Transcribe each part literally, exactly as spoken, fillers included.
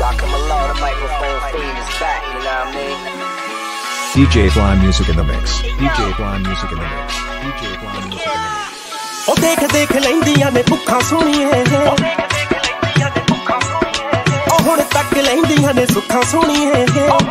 Rock 'em alone, the microphone fiend is back, you know what I mean? D J Fly music in the mix. D J Fly music in the mix. D J Fly music in the mix. ਉਹ ਦੇਖ ਦੇਖ ਲੈਂਦੀਆਂ ਨੇ ਭੁੱਖਾਂ ਸੋਹਣੀਏ ਉਹ ਹੁਣ ਤੱਕ ਲੈਂਦੀਆਂ ਨੇ ਸੁੱਖਾਂ ਸੋਹਣੀਏ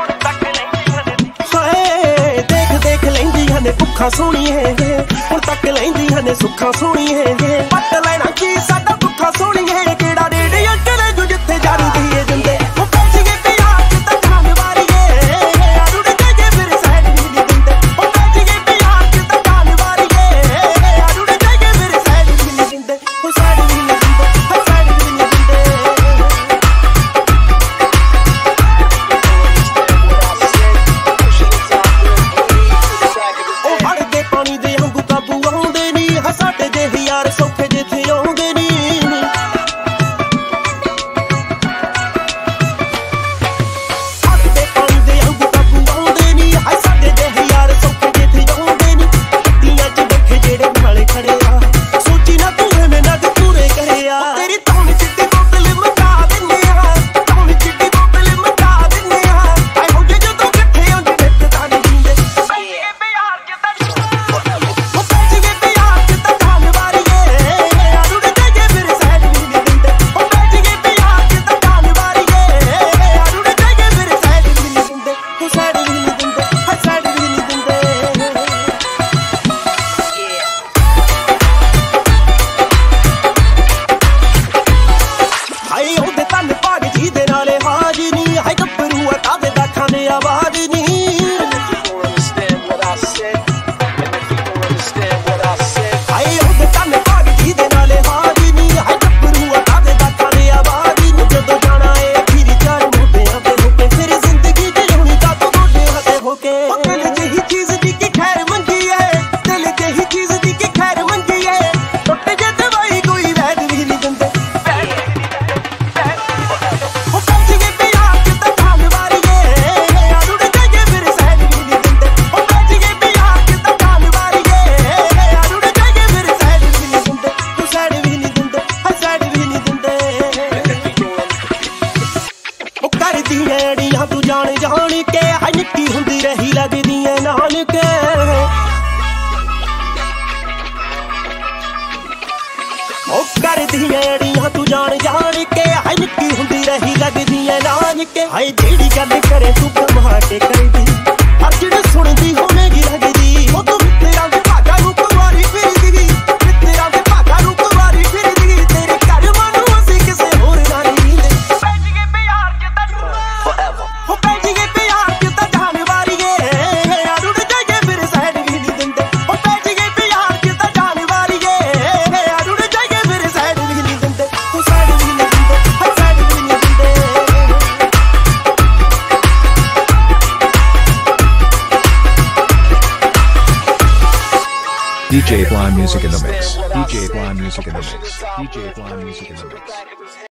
ਹਾਏ ਦੇਖ ਦੇਖ ਲੈਂਦੀਆਂ ਨੇ ਭੁੱਖਾਂ ਸੋਹਣੀਏ ਹੁਣ ਤੱਕ ਲੈਂਦੀਆਂ ਨੇ ਸੁੱਖਾਂ ਸੋਹਣੀਏ ਪੱਟ ਲੈਣਾ ਕੀ ਸਾਡਾ ਭੁੱਖਾਂ ਸੋਹਣੀਏ ਕਿਹੜਾ ਰੇੜੀ ਅੰਕਲ ਜੋ ਜਿੱਥੇ ਜਾਂਦੀ ਏ ਜੰਦੇ ਉਹ ਪੈਸੇ ਕੇ ਪਿਆਰ ਤੇ ਤਾਂ ਜਾਨ ਵਾਰੀਏ ਆੜੂੜ ਕੇ ਜੇ ਫਿਰ ਸਾਈਡ ਨਹੀਂ ਦਿੰਦੇ ਉਹ ਪੈਸੇ ਕੇ ਪਿਆਰ ਤੇ ਤਾਂ ਜਾਨ ਵਾਰੀਏ ਆੜੂੜ ਕੇ ਜੇ ਫਿਰ ਸਾਈਡ ਨਹੀਂ ਦਿੰਦੇ ਉਹ ਸਾਈਡ ਨਹੀਂ ਦਿੰਦੇ ਹਰ ਸਾਈਡ ਨਹੀਂ ਦਿੰਦੇ ਉਹ ਹੜ ਦੇ ਪਾਣੀ ਦੇ ਵਾਂਗੂ ਕਾਬੂ ਆਉਂਦੇ ਨਹੀਂ ਹ ਸਾਡੇ ਜਿਹੇ ਯਾਰ ਸੌਖੇ ਜਿੱਥੇ ਆਉਂਦੇ ਨਹੀਂ ਤੂੰ ਜਾਣ ਜਾਣ ਕੇ ਹਾਏ ਨਿੱਕੀ ਹੁੰਦੀ ਰਹੀ ਲੱਗਦੀ ਐ ਨਾਨਕੇ ਉਹ ਕਰਦੀਆਂ ਅੜੀਆਂ ਤੂੰ ਜਾਣ ਜਾਣ ਕੇ ਹਾਏ ਨਿੱਕੀ ਹੁੰਦੀ ਰਹੀ ਲੱਗਦੀ ਐ ਨਾਨਕੇ ਹਾਏ ਜਿਹੜੀ ਗੱਲ ਕਰੇ ਤੂੰ ਕਮਾ ਕੇ ਕਰਦੀ ਹਰ ਜਿਹੜੀ ਸੁਣਦੀ ਹੋਵੇਗੀ ਲੱਗਦੀ ਉਹ ਤੂੰ ਤੇਰਾ ਦੇ ਭਾਗਾ ਨੂੰ ਕੁਵਾਰੀ ਫਿਰਦੀ ਤੇਰਾ ਦੇ ਭਾਗਾ ਨੂੰ ਕੁਵਾਰੀ ਫਿਰਦੀ ਤੇਰੇ ਘਰ ਮਨੂੰ ਅਸੀਂ ਕਿਸੇ ਹੋਰ ਨਾਲ ਨਹੀਂ ਲੈ ਬੈਠ ਕੇ ਪਿਆਰ ਚ ਤਾਂ forever ਉਹ ਬੈਠ ਕੇ ਪਿਆਰ ਚ ਤਾਂ ਜਾਨ ਵਾਰੀਏ ਆੜੂੜ ਕੇ ਫਿਰ ਸਾਈਡ ਵੀ ਨਹੀਂ ਦਿੰਦੇ ਉਹ ਬੈਠ ਕੇ ਪਿਆਰ ਚ ਤਾਂ ਜਾਨ ਵਾਰੀਏ ਆੜੂੜ ਕੇ ਫਿਰ ਸਾਈਡ ਵੀ ਨਹੀਂ ਦਿੰਦੇ ਉਹ ਸਾਈਡ ਵੀ ਨਹੀਂ ਦਿੰਦੇ ਹਰ ਸਾਈਡ ਵੀ ਨਹੀਂ ਦਿੰਦੇ D J Fly music in the mix. D J Fly music in the mix. D J Fly music in the mix.